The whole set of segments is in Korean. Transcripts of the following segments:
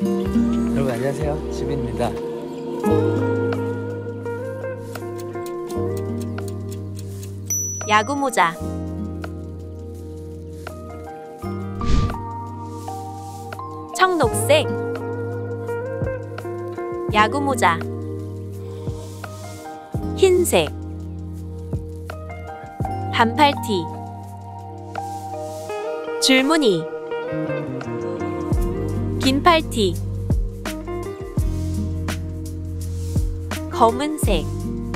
여러분 안녕하세요. 지빈입니다. 야구모자, 청록색 야구모자, 흰색 반팔티, 줄무늬 긴팔티, 검은색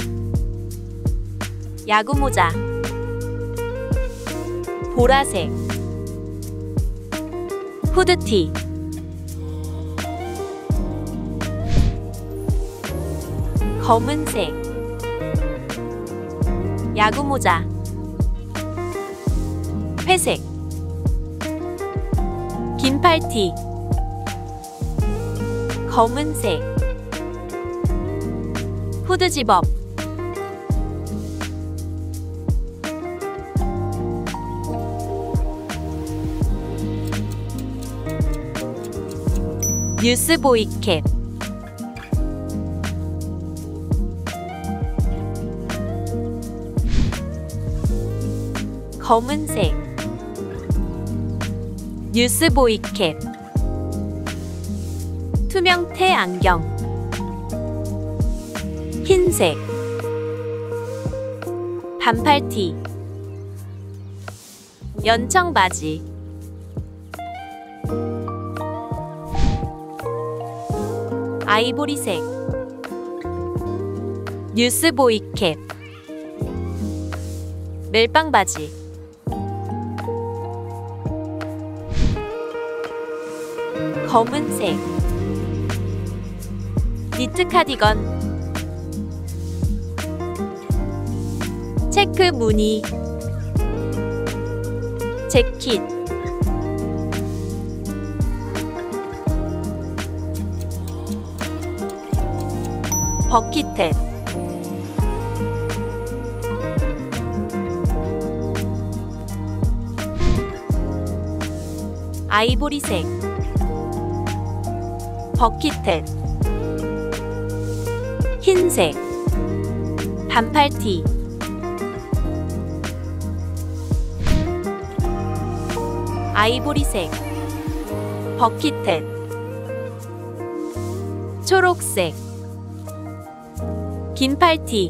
야구모자, 보라색 후드티, 검은색 야구모자, 회색 긴팔티, 검은색 후드 집업, 뉴스보이 캡, 검은색 뉴스보이 캡, 투명태 안경, 흰색 반팔티, 연청 바지, 아이보리색 뉴스보이 캡, 멜빵 바지, 검은색 니트 카디건, 체크 무늬 재킷, 버킷햇, 아이보리색 버킷햇, 흰색 반팔티, 아이보리색 버킷햇, 초록색 긴팔티,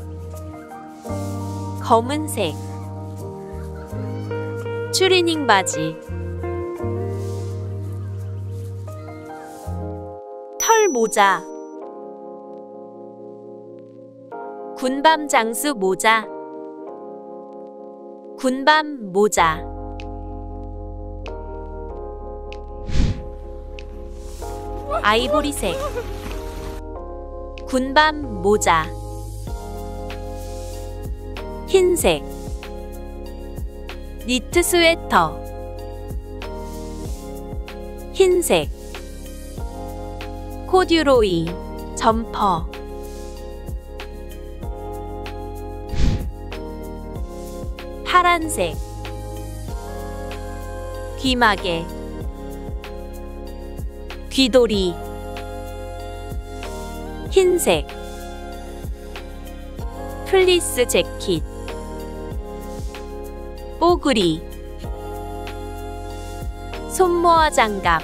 검은색 추리닝 바지, 털 모자, 군밤 장수 모자, 군밤 모자, 아이보리색 군밤 모자, 흰색 니트 스웨터, 흰색 코듀로이 점퍼, 파란색 귀마개, 귀돌이, 흰색 플리스 재킷, 뽀글이, 손모아 장갑,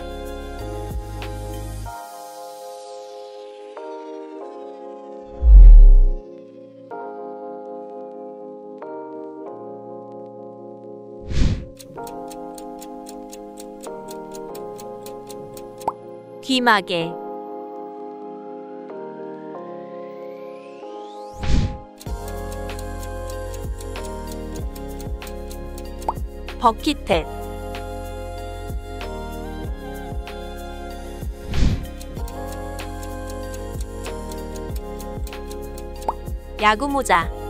귀마개, 버킷햇, 야구모자,